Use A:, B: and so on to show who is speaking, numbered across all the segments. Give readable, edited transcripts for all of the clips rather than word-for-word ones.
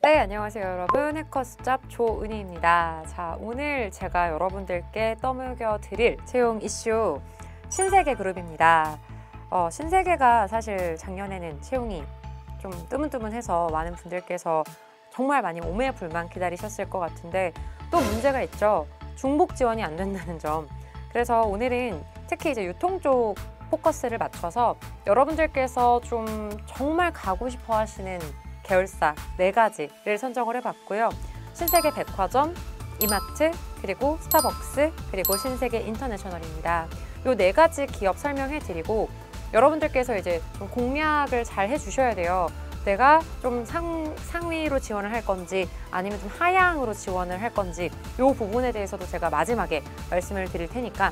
A: 네, 안녕하세요 여러분. 해커스잡 조은희입니다. 자, 오늘 제가 여러분들께 떠먹여 드릴 채용 이슈 신세계 그룹입니다. 신세계가 사실 작년에는 채용이 좀 뜨문뜨문해서 많은 분들께서 정말 많이 오매불만 기다리셨을 것 같은데 또 문제가 있죠. 중복 지원이 안 된다는 점. 그래서 오늘은 특히 이제 유통 쪽 포커스를 맞춰서 여러분들께서 좀 정말 가고 싶어 하시는 계열사 4가지를 선정을 해봤고요. 신세계 백화점, 이마트, 그리고 스타벅스, 그리고 신세계 인터내셔널입니다. 이 4가지 기업 설명해드리고 여러분들께서 이제 좀 공략을 잘 해주셔야 돼요. 내가 좀 상위로 지원을 할 건지 아니면 좀 하향으로 지원을 할 건지 이 부분에 대해서도 제가 마지막에 말씀을 드릴 테니까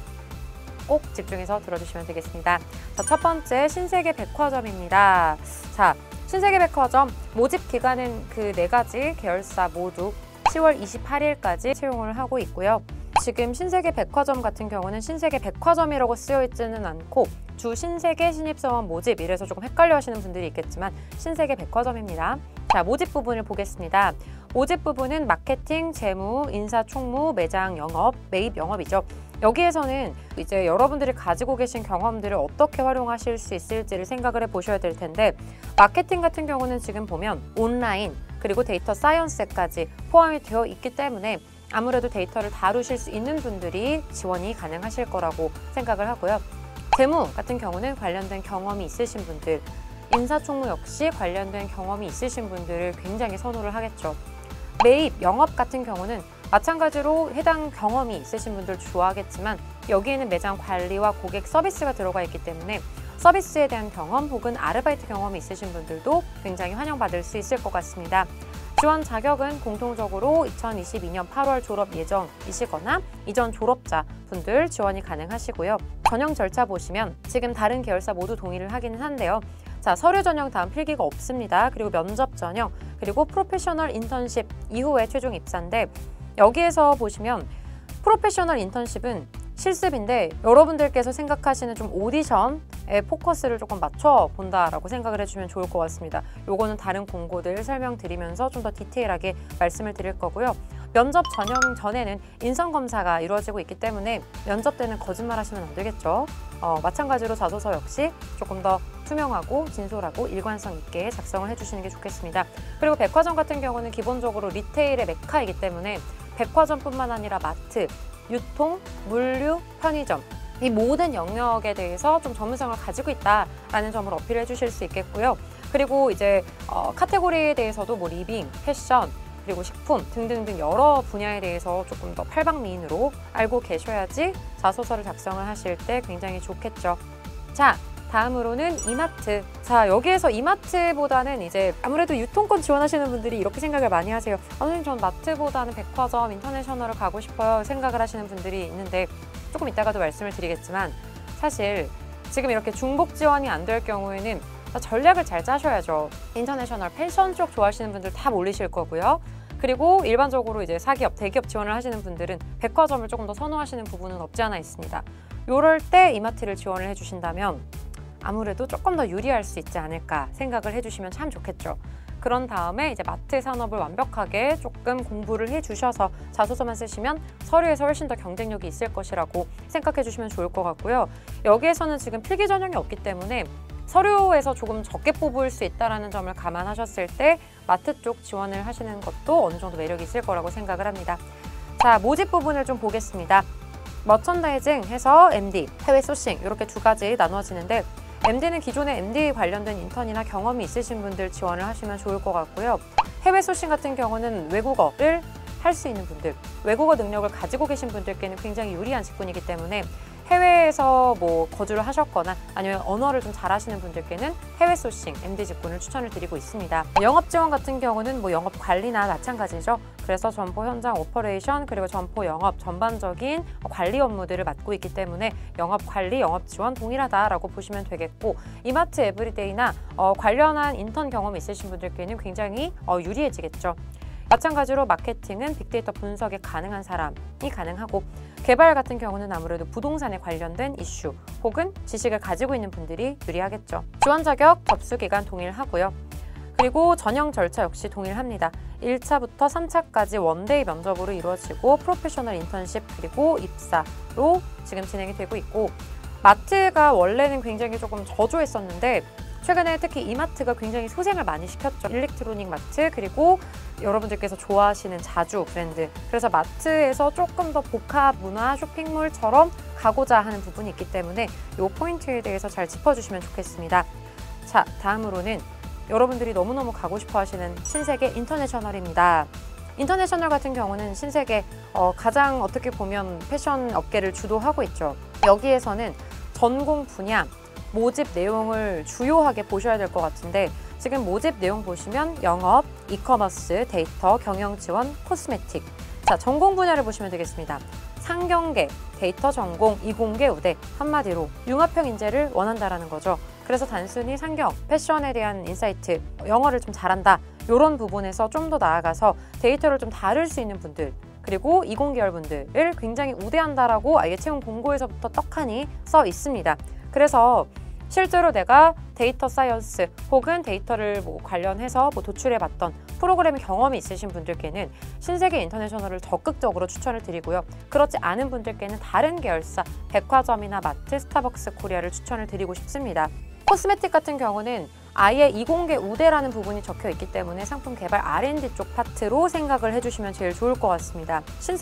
A: 꼭 집중해서 들어주시면 되겠습니다. 자, 첫 번째 신세계 백화점입니다. 자, 신세계 백화점 모집 기간은 그 4가지 계열사 모두 10월 28일까지 채용을 하고 있고요. 지금 신세계 백화점 같은 경우는 신세계 백화점이라고 쓰여 있지는 않고 주 신세계 신입사원 모집 이래서 조금 헷갈려 하시는 분들이 있겠지만 신세계 백화점입니다. 자, 모집 부분을 보겠습니다. 모집 부분은 마케팅, 재무, 인사, 총무, 매장 영업, 매입 영업이죠. 여기에서는 이제 여러분들이 가지고 계신 경험들을 어떻게 활용하실 수 있을지를 생각을 해보셔야 될 텐데 마케팅 같은 경우는 지금 보면 온라인 그리고 데이터 사이언스까지 포함이 되어 있기 때문에 아무래도 데이터를 다루실 수 있는 분들이 지원이 가능하실 거라고 생각을 하고요. 재무 같은 경우는 관련된 경험이 있으신 분들, 인사총무 역시 관련된 경험이 있으신 분들을 굉장히 선호를 하겠죠. 매입, 영업 같은 경우는 마찬가지로 해당 경험이 있으신 분들 좋아하겠지만 여기에는 매장 관리와 고객 서비스가 들어가 있기 때문에 서비스에 대한 경험 혹은 아르바이트 경험이 있으신 분들도 굉장히 환영받을 수 있을 것 같습니다. 지원 자격은 공통적으로 2022년 8월 졸업 예정이시거나 이전 졸업자 분들 지원이 가능하시고요. 전형 절차 보시면 지금 다른 계열사 모두 동의를 하기는 한데요. 자, 서류 전형 다음 필기가 없습니다. 그리고 면접 전형, 그리고 프로페셔널 인턴십 이후에 최종 입사인데 여기에서 보시면 프로페셔널 인턴십은 실습인데 여러분들께서 생각하시는 좀 오디션에 포커스를 조금 맞춰 본다라고 생각을 해주면 좋을 것 같습니다. 요거는 다른 공고들 설명드리면서 좀 더 디테일하게 말씀을 드릴 거고요. 면접 전형 전에는 인성검사가 이루어지고 있기 때문에 면접 때는 거짓말 하시면 안 되겠죠. 마찬가지로 자소서 역시 조금 더 투명하고 진솔하고 일관성 있게 작성을 해주시는 게 좋겠습니다. 그리고 백화점 같은 경우는 기본적으로 리테일의 메카이기 때문에 백화점뿐만 아니라 마트, 유통, 물류, 편의점 이 모든 영역에 대해서 좀 전문성을 가지고 있다라는 점을 어필해 주실 수 있겠고요. 그리고 이제 카테고리에 대해서도 뭐 리빙, 패션, 그리고 식품 등등등 여러 분야에 대해서 조금 더 팔방미인으로 알고 계셔야지 자소서를 작성을 하실 때 굉장히 좋겠죠. 자, 다음으로는 이마트. 자, 여기에서 이마트보다는 이제 아무래도 유통권 지원하시는 분들이 이렇게 생각을 많이 하세요. 선생님, 전 마트보다는 백화점, 인터내셔널을 가고 싶어요 생각을 하시는 분들이 있는데 조금 이따가도 말씀을 드리겠지만 사실 지금 이렇게 중복 지원이 안 될 경우에는 전략을 잘 짜셔야죠. 인터내셔널, 패션 쪽 좋아하시는 분들 다 몰리실 거고요. 그리고 일반적으로 이제 사기업, 대기업 지원을 하시는 분들은 백화점을 조금 더 선호하시는 부분은 없지 않아 있습니다. 요럴 때 이마트를 지원을 해주신다면 아무래도 조금 더 유리할 수 있지 않을까 생각을 해주시면 참 좋겠죠. 그런 다음에 이제 마트 산업을 완벽하게 조금 공부를 해주셔서 자소서만 쓰시면 서류에서 훨씬 더 경쟁력이 있을 것이라고 생각해 주시면 좋을 것 같고요. 여기에서는 지금 필기 전형이 없기 때문에 서류에서 조금 적게 뽑을 수 있다는 점을 감안하셨을 때 마트 쪽 지원을 하시는 것도 어느 정도 매력이 있을 거라고 생각을 합니다. 자, 모집 부분을 좀 보겠습니다. 머천다이징 해서 MD, 해외 소싱 이렇게 2가지 나누어지는데 MD는 기존에 MD 관련된 인턴이나 경험이 있으신 분들 지원을 하시면 좋을 것 같고요. 해외 소싱 같은 경우는 외국어를 할 수 있는 분들, 외국어 능력을 가지고 계신 분들께는 굉장히 유리한 직군이기 때문에 해외에서 뭐 거주를 하셨거나 아니면 언어를 좀 잘하시는 분들께는 해외 소싱, MD 직군을 추천을 드리고 있습니다. 영업 지원 같은 경우는 뭐 영업 관리나 마찬가지죠. 그래서 점포 현장 오퍼레이션 그리고 점포 영업 전반적인 관리 업무들을 맡고 있기 때문에 영업 관리, 영업 지원 동일하다라고 보시면 되겠고 이마트 에브리데이나 관련한 인턴 경험이 있으신 분들께는 굉장히 유리해지겠죠. 마찬가지로 마케팅은 빅데이터 분석에 가능한 사람이 가능하고 개발 같은 경우는 아무래도 부동산에 관련된 이슈 혹은 지식을 가지고 있는 분들이 유리하겠죠. 지원 자격, 접수 기간 동일하고요. 그리고 전형 절차 역시 동일합니다. 1차부터 3차까지 원데이 면접으로 이루어지고 프로페셔널 인턴십 그리고 입사로 지금 진행이 되고 있고, 마트가 원래는 굉장히 조금 저조했었는데 최근에 특히 이마트가 굉장히 소생을 많이 시켰죠. 일렉트로닉 마트 그리고 여러분들께서 좋아하시는 자주 브랜드, 그래서 마트에서 조금 더 복합 문화 쇼핑몰처럼 가고자 하는 부분이 있기 때문에 이 포인트에 대해서 잘 짚어주시면 좋겠습니다. 자, 다음으로는 여러분들이 너무너무 가고 싶어 하시는 신세계 인터내셔널입니다. 인터내셔널 같은 경우는 신세계 가장 어떻게 보면 패션 업계를 주도하고 있죠. 여기에서는 전공 분야, 모집 내용을 주요하게 보셔야 될 것 같은데, 지금 모집 내용 보시면 영업, 이커머스, 데이터, 경영 지원, 코스메틱. 자, 전공 분야를 보시면 되겠습니다. 상경계, 데이터 전공, 이공계 우대, 한마디로 융합형 인재를 원한다라는 거죠. 그래서 단순히 상경, 패션에 대한 인사이트, 영어를 좀 잘한다, 이런 부분에서 좀 더 나아가서 데이터를 좀 다룰 수 있는 분들, 그리고 이공계열 분들을 굉장히 우대한다라고 아예 채용 공고에서부터 떡하니 써 있습니다. 그래서 실제로 내가 데이터 사이언스 혹은 데이터를 관련해서 도출해봤던 프로그램 경험이 있으신 분들께는 신세계 인터내셔널을 적극적으로 추천을 드리고요. 그렇지 않은 분들께는 다른 계열사, 백화점이나 마트, 스타벅스 코리아를 추천을 드리고 싶습니다. 코스메틱 같은 경우는 아예 이공계 우대라는 부분이 적혀 있기 때문에 상품 개발 R&D 쪽 파트로 생각을 해주시면 제일 좋을 것 같습니다.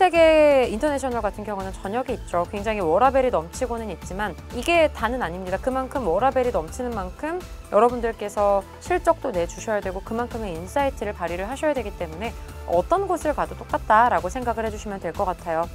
A: 신세계 인터내셔널 같은 경우는 저녁이 있죠. 굉장히 워라벨이 넘치고는 있지만 이게 다는 아닙니다. 그만큼 워라벨이 넘치는 만큼 여러분들께서 실적도 내주셔야 되고 그만큼의 인사이트를 발휘를 하셔야 되기 때문에 어떤 곳을 가도 똑같다라고 생각을 해주시면 될 것 같아요.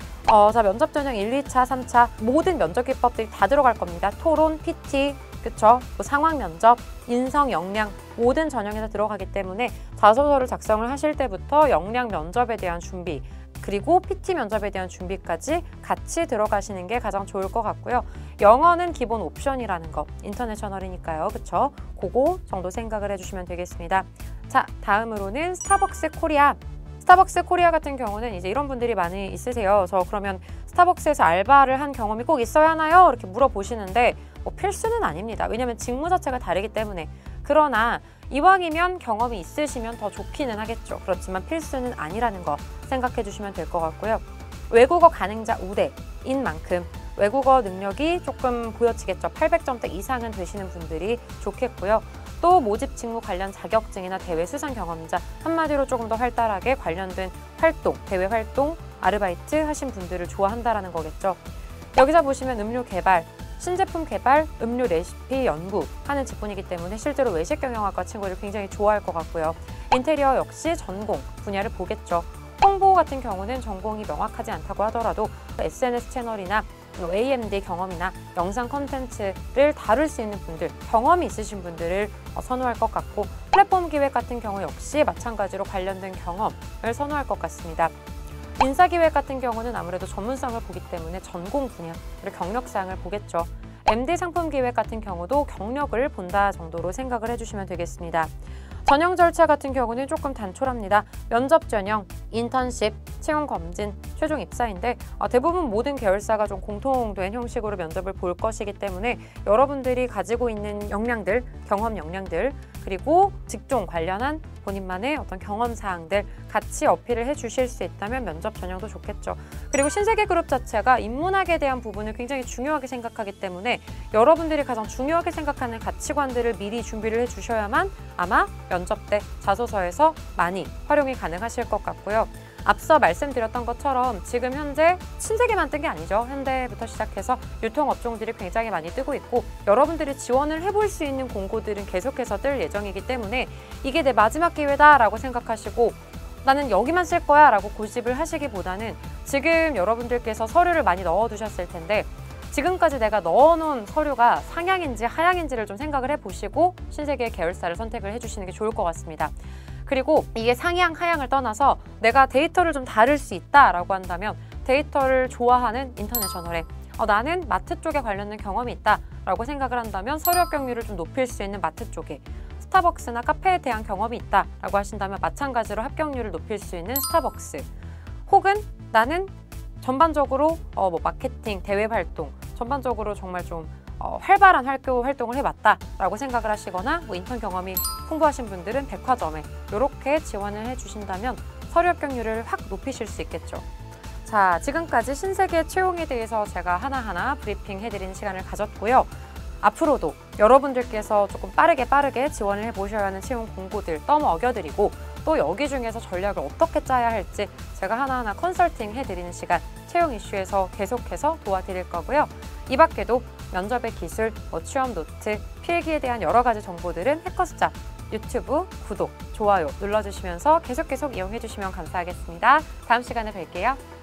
A: 자, 면접 전형 1, 2차, 3차 모든 면접 기법들이 다 들어갈 겁니다. 토론, PT, 그쵸? 상황 면접, 인성, 역량 모든 전형에서 들어가기 때문에 자소서를 작성을 하실 때부터 역량 면접에 대한 준비, 그리고 PT 면접에 대한 준비까지 같이 들어가시는 게 가장 좋을 것 같고요. 영어는 기본 옵션이라는 거, 인터내셔널이니까요. 그쵸? 그거 정도 생각을 해주시면 되겠습니다. 자, 다음으로는 스타벅스 코리아. 스타벅스 코리아 같은 경우는 이제 이런 분들이 많이 있으세요. 그러면 스타벅스에서 알바를 한 경험이 꼭 있어야 하나요? 이렇게 물어보시는데 필수는 아닙니다. 왜냐하면 직무 자체가 다르기 때문에. 그러나 이왕이면 경험이 있으시면 더 좋기는 하겠죠. 그렇지만 필수는 아니라는 거 생각해 주시면 될 것 같고요. 외국어 가능자 우대인 만큼 외국어 능력이 조금 보여지겠죠. 800점대 이상은 되시는 분들이 좋겠고요. 또 모집 직무 관련 자격증이나 대외 수상 경험자, 한마디로 조금 더 활달하게 관련된 활동, 대외 활동, 아르바이트 하신 분들을 좋아한다라는 거겠죠. 여기서 보시면 음료 개발, 신제품 개발, 음료 레시피 연구하는 직군이기 때문에 실제로 외식 경영학과 친구들 굉장히 좋아할 것 같고요. 인테리어 역시 전공 분야를 보겠죠. 홍보 같은 경우는 전공이 명확하지 않다고 하더라도 SNS 채널이나 AMD 경험이나 영상 콘텐츠를 다룰 수 있는 분들, 경험이 있으신 분들을 선호할 것 같고, 플랫폼 기획 같은 경우 역시 마찬가지로 관련된 경험을 선호할 것 같습니다. 인사기획 같은 경우는 아무래도 전문성을 보기 때문에 전공 분야, 그리고 경력사항을 보겠죠. MD 상품 기획 같은 경우도 경력을 본다 정도로 생각을 해주시면 되겠습니다. 전형 절차 같은 경우는 조금 단촐합니다. 면접 전형, 인턴십, 채용 검진, 최종 입사인데 대부분 모든 계열사가 좀 공통된 형식으로 면접을 볼 것이기 때문에 여러분들이 가지고 있는 역량들, 경험 역량들, 그리고 직종 관련한 본인만의 어떤 경험 사항들 같이 어필을 해주실 수 있다면 면접 전형도 좋겠죠. 그리고 신세계 그룹 자체가 인문학에 대한 부분을 굉장히 중요하게 생각하기 때문에 여러분들이 가장 중요하게 생각하는 가치관들을 미리 준비를 해주셔야만 아마 면접 때 자소서에서 많이 활용이 가능하실 것 같고요. 앞서 말씀드렸던 것처럼 지금 현재 신세계만 뜬 게 아니죠. 현대부터 시작해서 유통업종들이 굉장히 많이 뜨고 있고 여러분들이 지원을 해볼 수 있는 공고들은 계속해서 뜰 예정이기 때문에 이게 내 마지막 기회다라고 생각하시고 나는 여기만 쓸 거야 라고 고집을 하시기보다는 지금 여러분들께서 서류를 많이 넣어두셨을 텐데 지금까지 내가 넣어놓은 서류가 상향인지 하향인지를 좀 생각을 해보시고 신세계 계열사를 선택을 해주시는 게 좋을 것 같습니다. 그리고 이게 상향, 하향을 떠나서 내가 데이터를 좀 다룰 수 있다라고 한다면 데이터를 좋아하는 인터내셔널에 나는 마트 쪽에 관련된 경험이 있다라고 생각을 한다면 서류 합격률을 좀 높일 수 있는 마트 쪽에, 스타벅스나 카페에 대한 경험이 있다라고 하신다면 마찬가지로 합격률을 높일 수 있는 스타벅스, 혹은 나는 전반적으로 마케팅, 대외 활동 전반적으로 정말 좀 활발한 학교 활동을 해봤다라고 생각을 하시거나 뭐 인턴 경험이 풍부하신 분들은 백화점에 이렇게 지원을 해주신다면 서류 합격률을 확 높이실 수 있겠죠. 자, 지금까지 신세계 채용에 대해서 제가 하나하나 브리핑 해드리는 시간을 가졌고요. 앞으로도 여러분들께서 조금 빠르게 지원을 해보셔야 하는 채용 공고들 떠머 어겨드리고 또 여기 중에서 전략을 어떻게 짜야 할지 제가 하나하나 컨설팅 해드리는 시간 채용 이슈에서 계속해서 도와드릴 거고요. 이 밖에도 면접의 기술, 취업 노트, 필기에 대한 여러 가지 정보들은 해커스잡 유튜브 구독, 좋아요 눌러주시면서 계속 이용해주시면 감사하겠습니다. 다음 시간에 뵐게요.